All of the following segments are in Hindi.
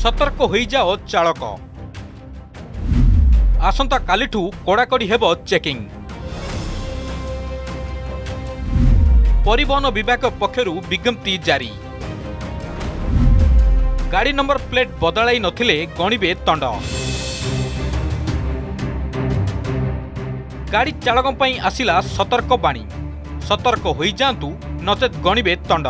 सतर्क होई जाओ चालक। आसंता कालिठू कड़ाकड़ी हेबो चेकिंग। परिवहन विभाग पक्षरु विज्ञप्ति जारी। गाड़ी नंबर प्लेट बदलाई नथिले गणिबे दंड। गाड़ी चालकों पई आसिला सतर्क बाणी। सतर्क होई जांतु नचेत गणिबे दंड।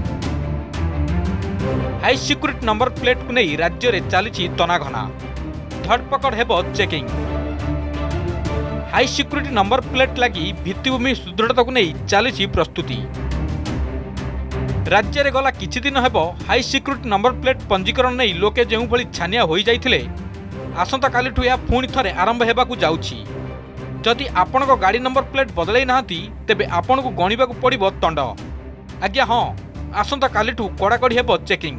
हाई सिक्यूरिटी नंबर प्लेट को नहीं राज्य में चली तनाघना। धरपकड़ हेबो checking. High security number plate लगी भित्तिभूमि सुदृढ़ता को नहीं चली प्रस्तुति। राज्य में गला किछि दिन हेबो हाई सिक्यूरिटी नंबर प्लेट पंजीकरण नहीं लोके जो भली छानिया हो जाइथिले आसंता कालिठू या पुणी थरे आरंभ हेबाकु जाउछि। जदि आपणक गाड़ी नंबर प्लेट बदलाई नाहंती तेबे आपणकु गणिबाकु पड़िबो दंड। आज्ञा हाँ, आसंता कालिठू कड़ाकड़ी हेबो चेकिंग।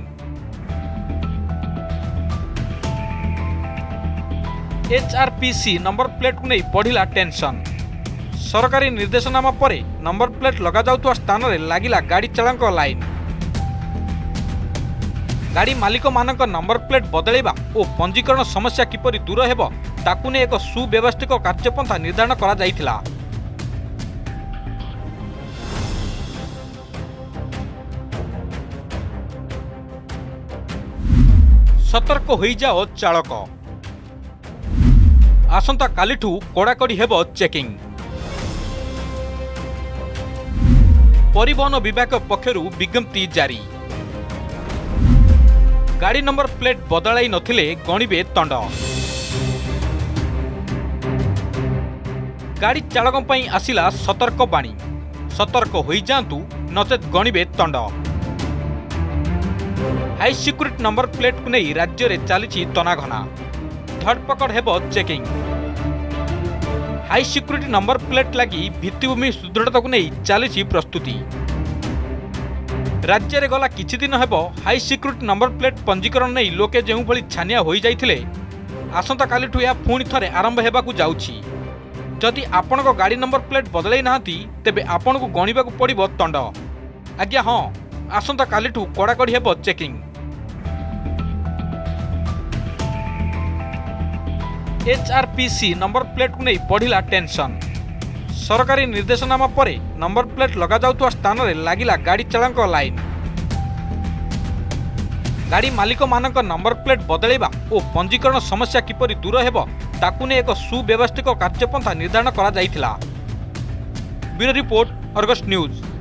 एचआरपीसी नंबर प्लेट को नहीं बढ़िला टेंशन। सरकारी निर्देशनामा परे नंबर प्लेट लगा जाउतुवा स्थान रे लागिला गाड़ी चालक लाइन। गाड़ी मालिक मानक नंबर प्लेट बदलैबा और पंजीकरण समस्या किपरि दूर हेबो ताकु ने एक सुव्यवस्थित कार्यपंथा निर्धारण करा जाइथिला। सतर्क होई जाओ चालक। आसंता कालिठू कड़ाकड़ी हेबो चेकिंग। परिवहन विभाग पक्षरु विज्ञप्ति जारी। गाड़ी नंबर प्लेट बदलाई नथिले गणिबे दंड। गाड़ी चालकों पई आसिला सतर्क बाणी। सतर्क होई जांतु नचेत गणिबे दंड। हाई सिक्यूरिटी नंबर प्लेट को नहीं राज्य में चली तनाघना। धरपकड़ हेबो checking. High security number plate लगी भित्तिभूमि सुदृढ़ता को नहीं चली प्रस्तुति। राज्य में गला किछि दिन हेबो हाई सिक्यूरिटी नंबर प्लेट पंजीकरण नहीं लोके जो भली छानिया हो जाइथिले आसंता कालिठू या पुणी थरे आरंभ हेबाकु जाउछि। जदि आपणक गाड़ी नंबर प्लेट बदलाई नाहंती तेबे आपणकु गणिबाकु पड़िबो दंड। आज्ञा हाँ, आसंता कालिठू कड़ाकड़ी हेबो चेकिंग। एचआरपीसी नंबर प्लेट को नहीं बढ़िला टेंशन। सरकारी निर्देशनामा परे नंबर प्लेट लगा जाउतुवा स्थान रे लागिला गाड़ी चालक लाइन। गाड़ी मालिक मानक नंबर प्लेट बदलैबा और पंजीकरण समस्या किपरि दूर हेबो ताकु ने एक सुव्यवस्थित कार्यपंथा निर्धारण करा जाइथिला। Bureau report, Argus news.